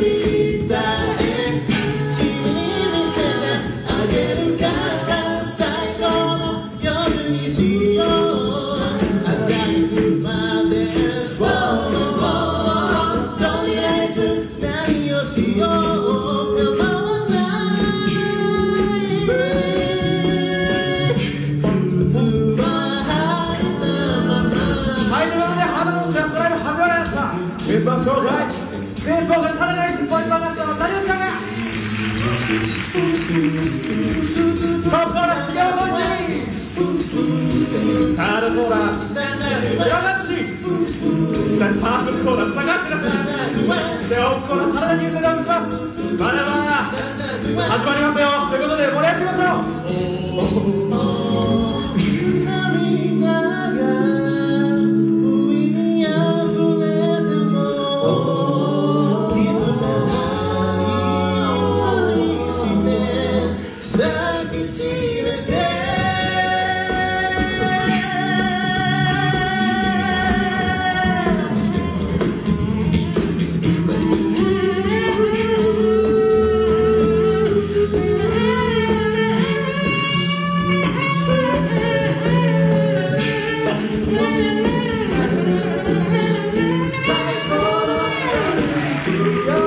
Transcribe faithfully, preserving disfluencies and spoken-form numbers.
にさえ君に見せてあげるから最後の夜にしよう朝行くまでとりあえず何をしよう構わない靴は履いたままはい、ということで花のジャンプライブ始まりました。メンバー紹介、ベースボーカル田中一ポイントマスターの谷口さんがトップコーラス杉山浩一、サードコーラス山口、サードコーラス坂口でオフコーラス原田にお願いします。まだまだ始まりますよ。ということで盛り上がっていきましょう。Yeah.